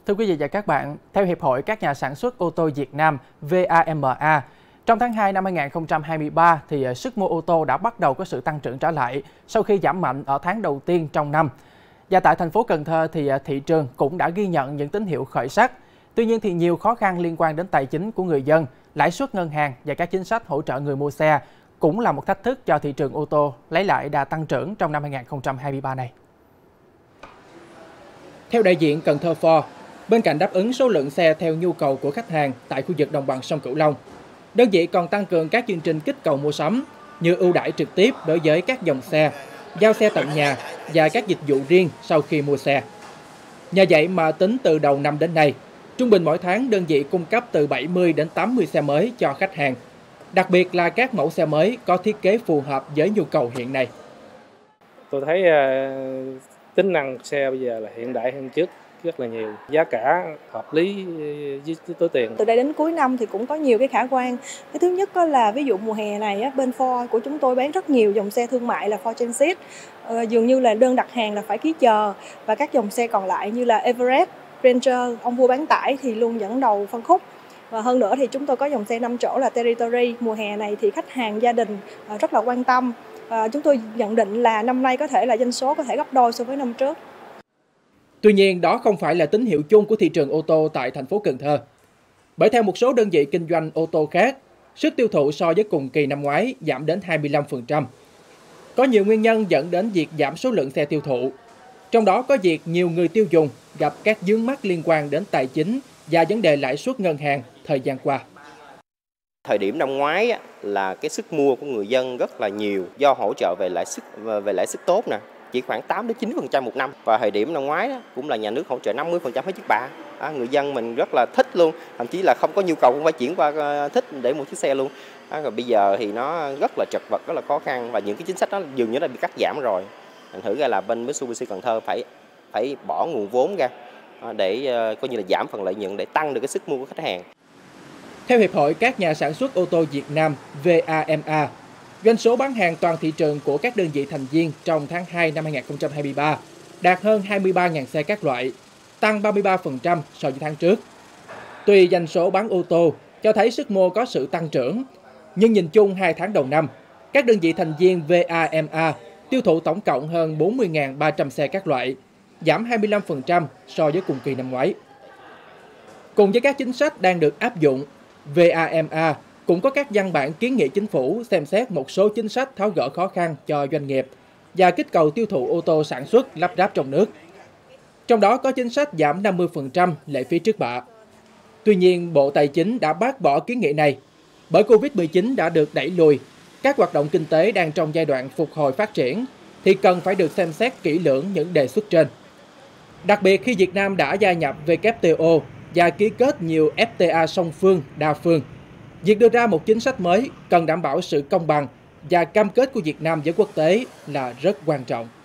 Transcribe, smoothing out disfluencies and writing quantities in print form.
Thưa quý vị và các bạn, theo Hiệp hội các nhà sản xuất ô tô Việt Nam VAMA, trong tháng 2 năm 2023 thì sức mua ô tô đã bắt đầu có sự tăng trưởng trở lại sau khi giảm mạnh ở tháng đầu tiên trong năm. Và tại thành phố Cần Thơ thì thị trường cũng đã ghi nhận những tín hiệu khởi sắc. Tuy nhiên thì nhiều khó khăn liên quan đến tài chính của người dân, lãi suất ngân hàng và các chính sách hỗ trợ người mua xe cũng là một thách thức cho thị trường ô tô lấy lại đà tăng trưởng trong năm 2023 này. Theo đại diện Cần Thơ Ford, bên cạnh đáp ứng số lượng xe theo nhu cầu của khách hàng tại khu vực đồng bằng sông Cửu Long, đơn vị còn tăng cường các chương trình kích cầu mua sắm như ưu đãi trực tiếp đối với các dòng xe, giao xe tận nhà và các dịch vụ riêng sau khi mua xe. Nhờ vậy mà tính từ đầu năm đến nay, trung bình mỗi tháng đơn vị cung cấp từ 70 đến 80 xe mới cho khách hàng, đặc biệt là các mẫu xe mới có thiết kế phù hợp với nhu cầu hiện nay. Tôi thấy tính năng xe bây giờ là hiện đại hơn trước rất là nhiều, giá cả hợp lý với túi tiền. Từ đây đến cuối năm thì cũng có nhiều cái khả quan. Cái thứ nhất là ví dụ mùa hè này bên Ford của chúng tôi bán rất nhiều dòng xe thương mại là Ford Transit. Dường như là đơn đặt hàng là phải ký chờ, và các dòng xe còn lại như là Everest, Ranger, ông vua bán tải thì luôn dẫn đầu phân khúc. Và hơn nữa thì chúng tôi có dòng xe 5 chỗ là Territory. Mùa hè này thì khách hàng gia đình rất là quan tâm. Chúng tôi nhận định là năm nay có thể là doanh số có thể gấp đôi so với năm trước. Tuy nhiên, đó không phải là tín hiệu chung của thị trường ô tô tại thành phố Cần Thơ. Bởi theo một số đơn vị kinh doanh ô tô khác, sức tiêu thụ so với cùng kỳ năm ngoái giảm đến 25%. Có nhiều nguyên nhân dẫn đến việc giảm số lượng xe tiêu thụ. Trong đó có việc nhiều người tiêu dùng gặp các vướng mắc liên quan đến tài chính và vấn đề lãi suất ngân hàng thời gian qua. Thời điểm năm ngoái là cái sức mua của người dân rất là nhiều do hỗ trợ về lãi suất tốt nè, chỉ khoảng 8 đến 9% một năm. Và thời điểm năm ngoái cũng là nhà nước hỗ trợ 50% hết chiếc bạ. Người dân mình rất là thích luôn, thậm chí là không có nhu cầu cũng phải chuyển qua thích để mua chiếc xe luôn. Rồi bây giờ thì nó rất là chật vật, rất là khó khăn, và những cái chính sách đó dường như đã bị cắt giảm rồi. Thành thử ra là bên Mitsubishi Cần Thơ phải bỏ nguồn vốn ra để coi như là giảm phần lợi nhuận để tăng được cái sức mua của khách hàng. Theo Hiệp hội các nhà sản xuất ô tô Việt Nam VAMA, doanh số bán hàng toàn thị trường của các đơn vị thành viên trong tháng 2 năm 2023 đạt hơn 23.000 xe các loại, tăng 33% so với tháng trước. Tuy doanh số bán ô tô cho thấy sức mua có sự tăng trưởng, nhưng nhìn chung 2 tháng đầu năm, các đơn vị thành viên VAMA tiêu thụ tổng cộng hơn 40.300 xe các loại, giảm 25% so với cùng kỳ năm ngoái. Cùng với các chính sách đang được áp dụng, VAMA cũng có các văn bản kiến nghị chính phủ xem xét một số chính sách tháo gỡ khó khăn cho doanh nghiệp và kích cầu tiêu thụ ô tô sản xuất lắp ráp trong nước. Trong đó có chính sách giảm 50% lệ phí trước bạ. Tuy nhiên, Bộ Tài chính đã bác bỏ kiến nghị này bởi Covid-19 đã được đẩy lùi, các hoạt động kinh tế đang trong giai đoạn phục hồi phát triển thì cần phải được xem xét kỹ lưỡng những đề xuất trên. Đặc biệt khi Việt Nam đã gia nhập WTO và ký kết nhiều FTA song phương, đa phương, việc đưa ra một chính sách mới cần đảm bảo sự công bằng và cam kết của Việt Nam với quốc tế là rất quan trọng.